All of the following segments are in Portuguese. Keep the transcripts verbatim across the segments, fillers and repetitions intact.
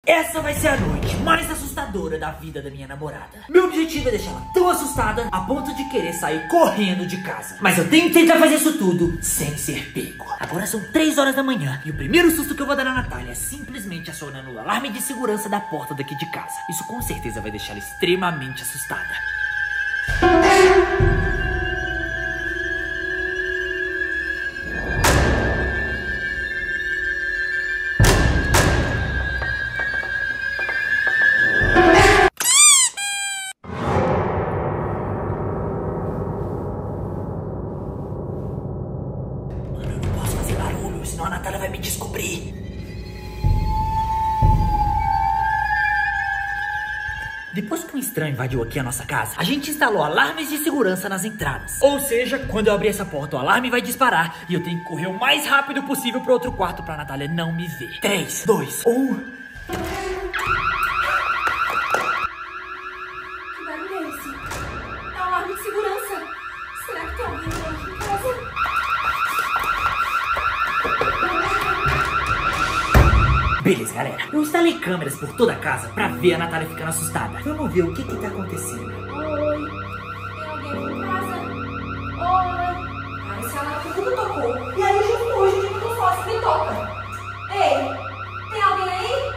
Essa vai ser a noite mais assustadora da vida da minha namorada. Meu objetivo é deixá-la tão assustada a ponto de querer sair correndo de casa. Mas eu tenho que tentar fazer isso tudo sem ser pego. Agora são três horas da manhã e o primeiro susto que eu vou dar na Natália é simplesmente acionando o alarme de segurança da porta daqui de casa. Isso com certeza vai deixá-la extremamente assustada. Senão a Natália vai me descobrir. Depois que um estranho invadiu aqui a nossa casa, a gente instalou alarmes de segurança nas entradas. Ou seja, quando eu abrir essa porta, o alarme vai disparar e eu tenho que correr o mais rápido possível pro outro quarto pra Natália não me ver. três, dois, um... Que barulho é esse? É um alarme de segurança. Será que tem alguém aqui em casa? Beleza, galera. Eu instalei câmeras por toda a casa pra ver a Natália ficando assustada. Vamos ver o que que tá acontecendo. Oi. Tem alguém aqui em casa? Oi. Ai, esse alarme tudo tocou. E aí, justo hoje, a gente não fala se ele toca. Ei, tem alguém aí?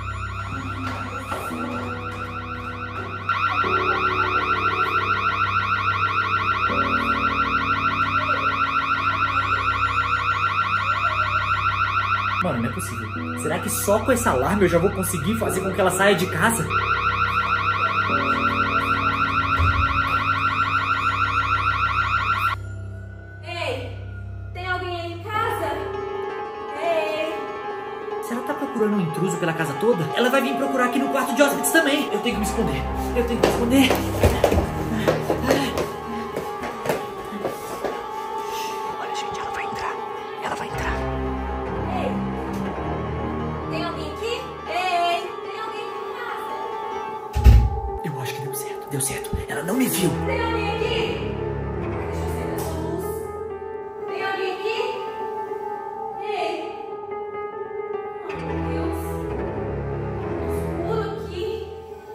Mano, não é possível. Será que só com esse alarme eu já vou conseguir fazer com que ela saia de casa? Ei, tem alguém aí em casa? Ei. Se ela tá procurando um intruso pela casa toda, ela vai vir procurar aqui no quarto de hóspedes também. Eu tenho que me esconder. Eu tenho que me esconder. Olha, gente, ela vai entrar. Ela vai entrar. Tem alguém aqui? Ei, tem alguém aqui em casa? Eu acho que deu certo. Deu certo. Ela não me viu. Tem alguém aqui? Deixa eu acender essa luz. Tem alguém aqui? Ei. Ai, meu Deus. Escuro aqui.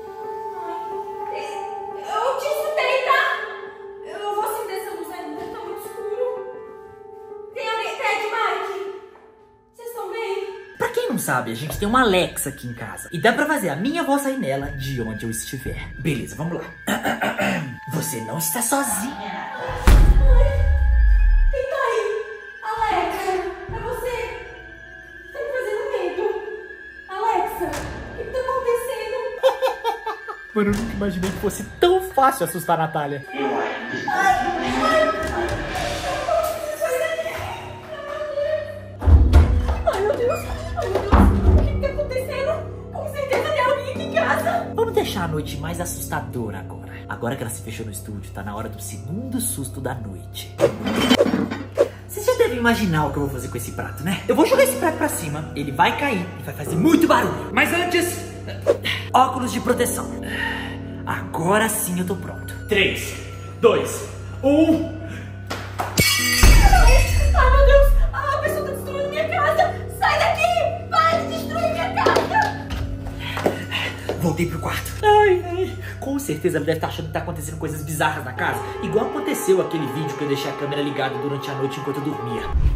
Ai. Eu te escutei, tá? Eu vou acender essa luz ainda, tá muito escuro. Tem alguém? Ted, Mike? Vocês estão bem? Pra quem não sabe, a gente tem uma Alexa aqui em casa. E dá pra fazer a minha voz sair nela de onde eu estiver. Beleza, vamos lá. Você não está sozinha. Ai, quem tá aí? Alexa, é você? Tá me fazendo medo. Alexa, o que que tá acontecendo? Mano, eu nunca imaginei que fosse tão fácil assustar a Natália. Ai, ai, ai, meu Deus, ai, meu Deus, o que que tá acontecendo? Com certeza tem alguém aqui em casa. Vamos deixar a noite mais assustadora agora. Agora que ela se fechou no estúdio, tá na hora do segundo susto da noite. Você já deve imaginar o que eu vou fazer com esse prato, né? Eu vou jogar esse prato pra cima, ele vai cair e vai fazer muito barulho. Mas antes, óculos de proteção. Agora sim eu tô pronto. três, dois, um... Ai, meu Deus, a pessoa tá destruindo minha casa. Sai daqui, para de destruir minha casa. Voltei pro quarto. Ai, ai. Com certeza ela deve estar achando que tá acontecendo coisas bizarras na casa. Igual aconteceu aquele vídeo que eu deixei a câmera ligada durante a noite enquanto eu dormia.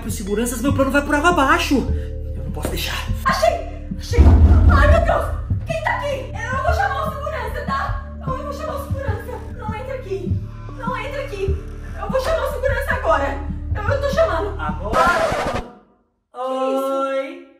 pros seguranças, meu plano vai por água abaixo. Eu não posso deixar. Achei! Achei! Ai, meu Deus! Quem tá aqui? Eu vou chamar o segurança, tá? Eu vou chamar o segurança. Não entra aqui. Não entra aqui. Eu vou chamar o segurança agora. Eu, eu tô chamando. Agora? Oi!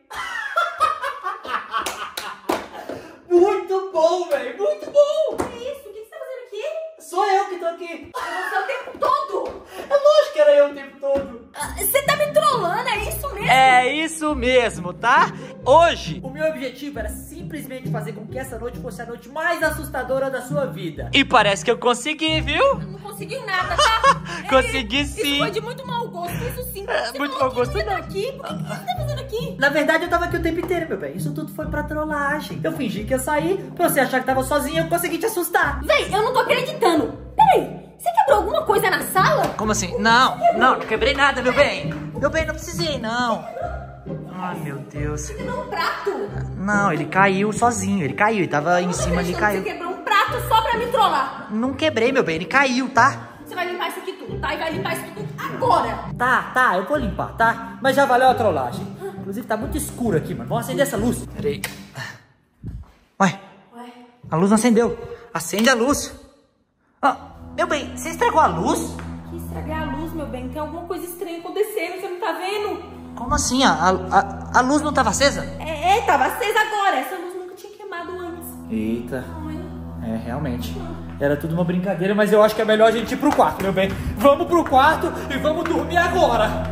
Muito bom, velho! Muito bom! Que isso? O que você tá fazendo aqui? Sou eu que tô aqui. Você é o tempo todo. É lógico que era eu o tempo todo. Ah, Você tá me trollando, é isso mesmo? É isso mesmo, tá? Hoje, o meu objetivo era simplesmente fazer com que essa noite fosse a noite mais assustadora da sua vida. E parece que eu consegui, viu? Não conseguiu nada, tá? Consegui É, sim. Isso foi de muito mau gosto, isso sim. Você muito falou mau gosto, que não não. entra aqui. Por que que você tá fazendo aqui? Na verdade, eu tava aqui o tempo inteiro, meu bem. Isso tudo foi pra trollagem. Eu fingi que ia sair, pra você achar que tava sozinha, eu consegui te assustar. Véi, eu não tô acreditando. Peraí, você quebrou alguma coisa na sala? Como assim? Não, não, não quebrei nada, meu bem. Meu bem, não precisei, não. Ai, meu Deus. Você quebrou um prato? Não, ele caiu sozinho. Ele caiu, ele tava em cima, ele caiu. Você quebrou um prato só pra me trollar. Não quebrei, meu bem, ele caiu, tá? Você vai limpar isso aqui tudo, tá? E vai limpar isso tudo agora. Tá, tá, eu vou limpar, tá? Mas já valeu a trollagem. Inclusive tá muito escuro aqui, mano. Vamos acender essa luz. Peraí. Ué, Ué? a luz não acendeu. Acende a luz. Ah, meu bem, você estragou a luz? Que estragar a luz, meu bem. Tem alguma coisa estranha acontecendo, você não tá vendo? Como assim? A, a, a luz não tava acesa? É, é, tava acesa agora. Essa luz nunca tinha queimado antes. Eita. Ai. É, realmente. Era tudo uma brincadeira, mas eu acho que é melhor a gente ir pro quarto, meu bem. Vamos pro quarto e vamos dormir agora.